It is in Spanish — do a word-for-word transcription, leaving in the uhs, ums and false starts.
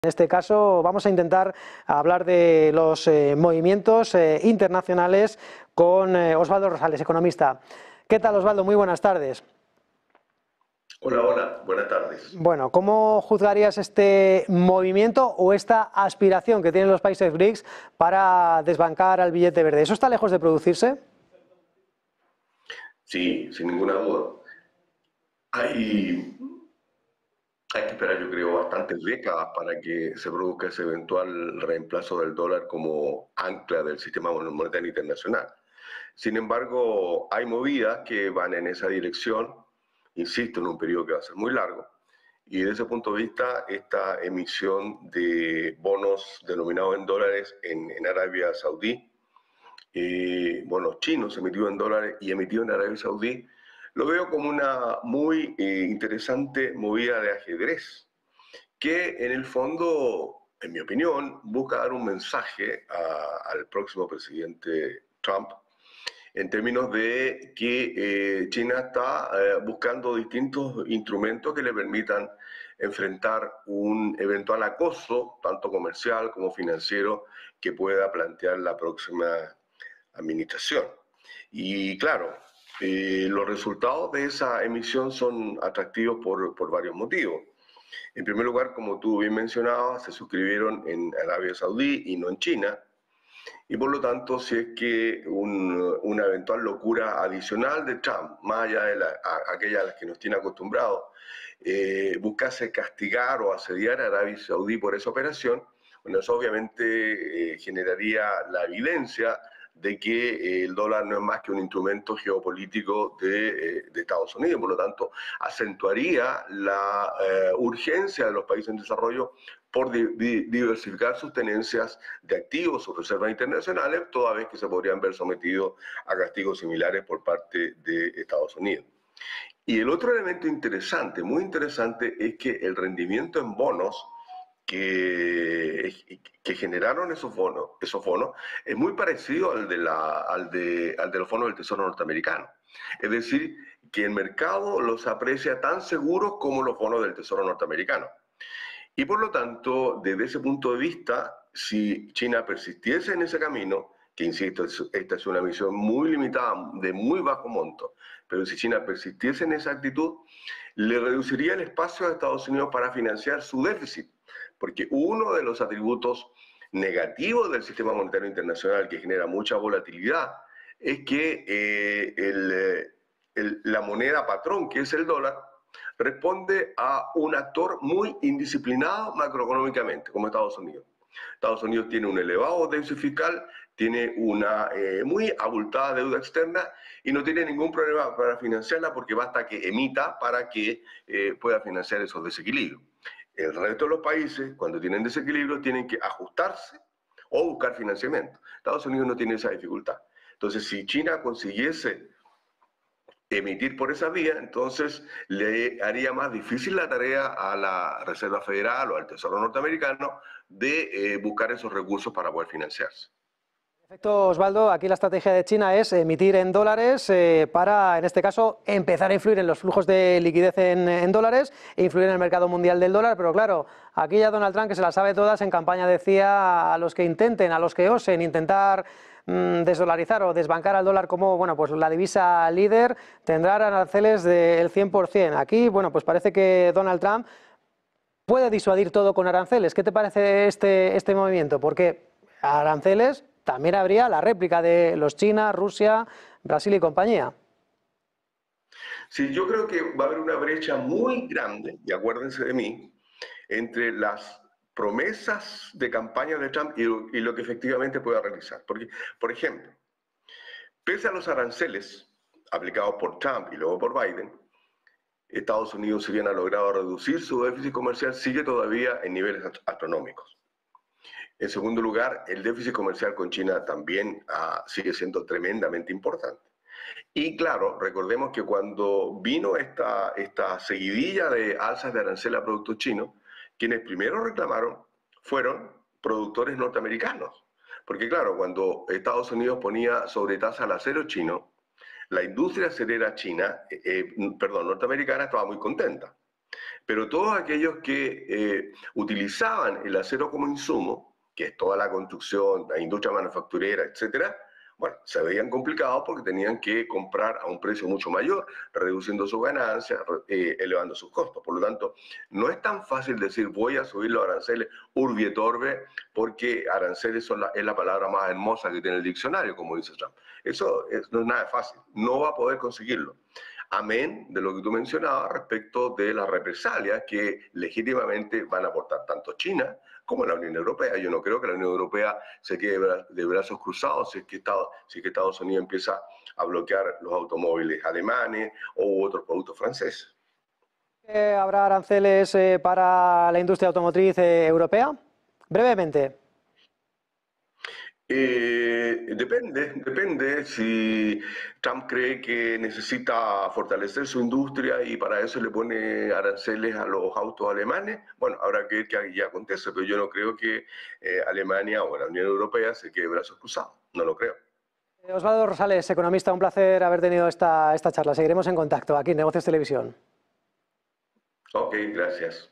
En este caso vamos a intentar hablar de los eh, movimientos eh, internacionales con eh, Osvaldo Rosales, economista. ¿Qué tal, Osvaldo? Muy buenas tardes. Hola, hola, buenas tardes. Bueno, ¿cómo juzgarías este movimiento o esta aspiración que tienen los países BRICS para desbancar al billete verde? ¿Eso está lejos de producirse? Sí, sin ninguna duda. Hay, hay que esperar, yo creo, bastantes décadas para que se produzca ese eventual reemplazo del dólar como ancla del sistema monetario internacional. Sin embargo, hay movidas que van en esa dirección, insisto, en un periodo que va a ser muy largo. Y desde ese punto de vista, esta emisión de bonos denominados en dólares en, en Arabia Saudí, eh, bonos chinos emitidos en dólares y emitidos en Arabia Saudí, lo veo como una muy eh, interesante movida de ajedrez, que en el fondo, en mi opinión, busca dar un mensaje a, al próximo presidente Trump en términos de que eh, China está eh, buscando distintos instrumentos que le permitan enfrentar un eventual acoso, tanto comercial como financiero, que pueda plantear la próxima administración. Y claro, eh, los resultados de esa emisión son atractivos por, por varios motivos. En primer lugar, como tú bien mencionabas, se suscribieron en Arabia Saudí y no en China. Y por lo tanto, si es que un, una eventual locura adicional de Trump, más allá de la, a, aquella a las que nos tiene acostumbrados, eh, buscase castigar o asediar a Arabia Saudí por esa operación, bueno, eso obviamente eh, generaría la evidencia de que eh, el dólar no es más que un instrumento geopolítico de, eh, de Estados Unidos, por lo tanto acentuaría la eh, urgencia de los países en desarrollo por di di diversificar sus tenencias de activos, sus reservas internacionales, toda vez que se podrían ver sometidos a castigos similares por parte de Estados Unidos. Y el otro elemento interesante, muy interesante, es que el rendimiento en bonos que, que generaron esos bonos, esos bonos es muy parecido al de, la, al, de, al de los fondos del Tesoro norteamericano. Es decir, que el mercado los aprecia tan seguros como los bonos del Tesoro norteamericano. Y por lo tanto, desde ese punto de vista, si China persistiese en ese camino, que insisto, esta es una misión muy limitada, de muy bajo monto, pero si China persistiese en esa actitud, le reduciría el espacio a Estados Unidos para financiar su déficit, porque uno de los atributos negativos del sistema monetario internacional que genera mucha volatilidad es que eh, el, el, la moneda patrón, que es el dólar, responde a un actor muy indisciplinado macroeconómicamente, como Estados Unidos. Estados Unidos tiene un elevado déficit fiscal, tiene una eh, muy abultada deuda externa y no tiene ningún problema para financiarla porque basta que emita para que eh, pueda financiar esos desequilibrios. El resto de los países, cuando tienen desequilibrio, tienen que ajustarse o buscar financiamiento. Estados Unidos no tiene esa dificultad. Entonces, si China consiguiese emitir por esa vía, entonces le haría más difícil la tarea a la Reserva Federal o al Tesoro norteamericano de eh, buscar esos recursos para poder financiarse. Perfecto, Osvaldo. Aquí la estrategia de China es emitir en dólares eh, para, en este caso, empezar a influir en los flujos de liquidez en, en dólares e influir en el mercado mundial del dólar. Pero claro, aquí ya Donald Trump, que se las sabe todas, en campaña decía a los que intenten, a los que osen intentar mmm, desdolarizar o desbancar al dólar como, bueno, pues la divisa líder, tendrán aranceles del cien por cien. Aquí, bueno, pues parece que Donald Trump puede disuadir todo con aranceles. ¿Qué te parece este, este movimiento? Porque aranceles también habría la réplica de los China, Rusia, Brasil y compañía. Sí, yo creo que va a haber una brecha muy grande, y acuérdense de mí, entre las promesas de campaña de Trump y, y lo que efectivamente pueda realizar. Porque, por ejemplo, pese a los aranceles aplicados por Trump y luego por Biden, Estados Unidos, si bien ha logrado reducir su déficit comercial, sigue todavía en niveles astronómicos. En segundo lugar, el déficit comercial con China también uh, sigue siendo tremendamente importante. Y claro, recordemos que cuando vino esta, esta seguidilla de alzas de arancel a productos chinos, quienes primero reclamaron fueron productores norteamericanos. Porque claro, cuando Estados Unidos ponía sobretasa al acero chino, la industria acerera china, eh, eh, perdón, norteamericana estaba muy contenta. Pero todos aquellos que eh, utilizaban el acero como insumo, que es toda la construcción, la industria manufacturera, etcétera, bueno, se veían complicados porque tenían que comprar a un precio mucho mayor, reduciendo sus ganancias, eh, elevando sus costos. Por lo tanto, no es tan fácil decir voy a subir los aranceles urbi et orbe, porque aranceles son la, es la palabra más hermosa que tiene el diccionario, como dice Trump. Eso es, no es nada fácil, no va a poder conseguirlo. Amén de lo que tú mencionabas respecto de las represalias que legítimamente van a aportar tanto China como la Unión Europea. Yo no creo que la Unión Europea se quede de brazos cruzados si es que Estados, si es que Estados Unidos empieza a bloquear los automóviles alemanes u otros productos franceses. Eh, ¿Habrá aranceles eh, para la industria automotriz eh, europea? Brevemente. Eh, depende, depende si Trump cree que necesita fortalecer su industria y para eso le pone aranceles a los autos alemanes. Bueno, habrá que ver qué ya acontece, pero yo no creo que eh, Alemania o la Unión Europea se quede de brazos cruzados, no lo creo. Eh, Osvaldo Rosales, economista, un placer haber tenido esta, esta charla. Seguiremos en contacto aquí en Negocios Televisión. Ok, gracias.